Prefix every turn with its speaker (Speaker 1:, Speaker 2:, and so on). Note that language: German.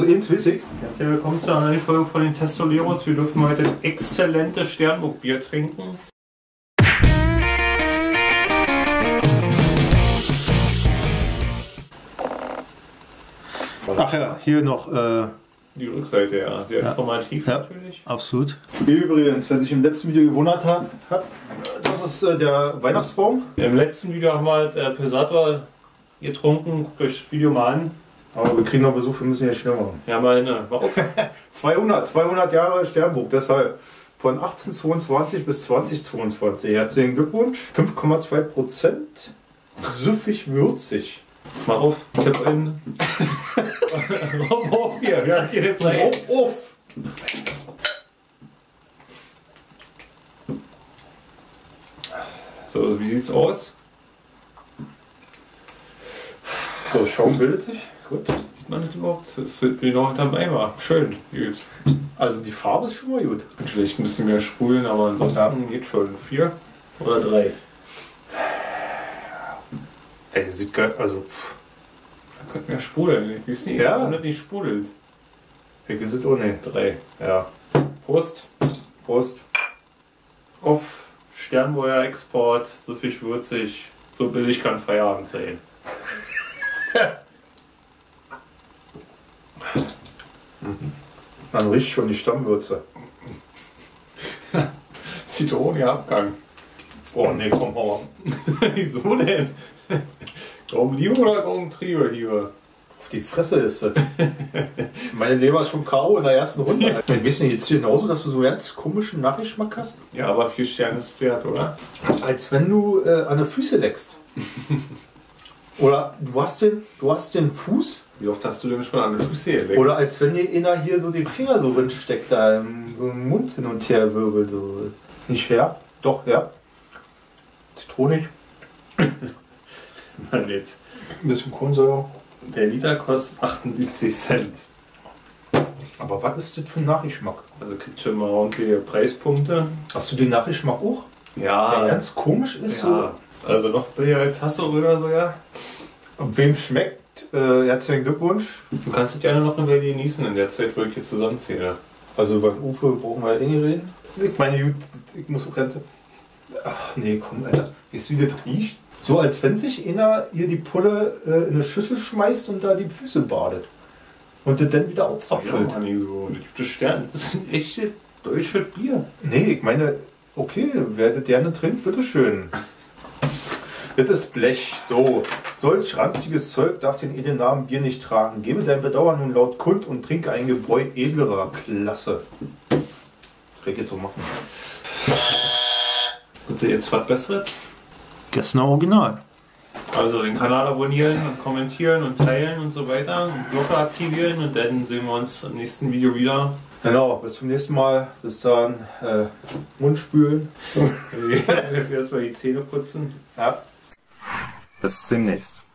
Speaker 1: eins weiß ich.
Speaker 2: Herzlich willkommen zu einer neuen Folge von den Testoleros. Wir dürfen heute ein exzellentes Sternburg-Bier trinken.
Speaker 1: Ach ja, hier noch.
Speaker 2: Die Rückseite, ja. Sehr informativ
Speaker 1: ja,
Speaker 2: natürlich.
Speaker 1: Absolut. Übrigens, wer sich im letzten Video gewundert hat, das ist der Weihnachtsbaum.
Speaker 2: Im letzten Video haben wir halt Pesator getrunken. Guckt euch das Video mal an.
Speaker 1: Aber wir kriegen noch Besuch, wir müssen ja schnell machen.
Speaker 2: Ja, mal hin. Warum?
Speaker 1: 200 Jahre Sternburg, deshalb. Von 1822 bis 2022. Herzlichen Glückwunsch. 5,2%. Süffig würzig.
Speaker 2: Mach auf, Kipp in. Raum auf hier, ja, geht jetzt rein.
Speaker 1: Auf!
Speaker 2: So, wie sieht's aus?
Speaker 1: So, Schaum bildet sich.
Speaker 2: Gut, sieht man nicht überhaupt? Das wird wie noch hinterm Eimer. Schön, gut.
Speaker 1: Also die Farbe ist schon mal gut.
Speaker 2: Vielleicht ein bisschen mehr sprudeln, aber ansonsten geht schon. 4 oder 3?
Speaker 1: Ey, sieht geil, also.
Speaker 2: Da könnte mehr sprudeln. Ich weiß nicht, warum das nicht sprudelt.
Speaker 1: Ich weiß es auch nicht.
Speaker 2: 3.
Speaker 1: Ja.
Speaker 2: Prost.
Speaker 1: Prost.
Speaker 2: Auf Sternburger Export, so viel würzig, so billig kann Feierabend sein.
Speaker 1: Man riecht schon die Stammwürze.
Speaker 2: Zitronenabgang. Oh ne, komm, hau ab. Wieso denn? Warum Liebe oder warum Triebe hier?
Speaker 1: Auf die Fresse ist das. Meine Leber ist schon K.O. in der ersten Runde. Ich weiß nicht, jetzt hier genauso, dass du so ganz komischen Nachgeschmack hast?
Speaker 2: Ja, aber 4 Sterne ist wert, oder?
Speaker 1: Als wenn du an der Füße leckst. Oder du hast den Fuß.
Speaker 2: Wie oft hast du denn schon an den Füße geleckt?
Speaker 1: Oder als wenn dir einer hier so den Finger so reinsteckt, da so im Mund hin und her wirbelt. So. Nicht her? Doch, ja. Zitronig.
Speaker 2: Mann, jetzt.
Speaker 1: Ein bisschen Kohlensäure.
Speaker 2: Der Liter kostet 78 Cent.
Speaker 1: Aber was ist das für ein Nachgeschmack?
Speaker 2: Also kriegt schon mal ordentliche Preispunkte.
Speaker 1: Hast du den Nachgeschmack auch?
Speaker 2: Ja.
Speaker 1: Der ganz komisch ist
Speaker 2: ja. So. Also noch billiger als Hasso oder so, ja.
Speaker 1: Und wem schmeckt? Herzlichen Glückwunsch.
Speaker 2: Du kannst es gerne noch eine Weile genießen in der Zeit, wo ich jetzt zusammenzähle.
Speaker 1: Also über Uwe brauchen wir ja eh nicht reden. Ich meine, ich muss so Grenze. Ach nee, komm, Alter. Weißt du, wie das riecht? So als wenn sich einer hier die Pulle in eine Schüssel schmeißt und da die Füße badet. Und das dann wieder abfüllt.
Speaker 2: Ja, nicht so. Das gibt es Sterne. Das ist ein echtes deutsches Bier.
Speaker 1: Nee, ich meine, okay, wer das gerne trinkt, bitteschön. Das ist Blech. So, solch ranziges Zeug darf den edlen Namen Bier nicht tragen. Gebe dein Bedauern nun laut kund und trinke ein Gebräu edlerer Klasse. Das kann ich jetzt so machen.
Speaker 2: Und jetzt was Besseres?
Speaker 1: Gestern Original.
Speaker 2: Also den Kanal abonnieren und kommentieren und teilen und so weiter. Und Glocke aktivieren und dann sehen wir uns im nächsten Video wieder.
Speaker 1: Genau, bis zum nächsten Mal. Bis dann. Mund spülen.
Speaker 2: Also jetzt erstmal die Zähne putzen.
Speaker 1: Ja. Bis demnächst.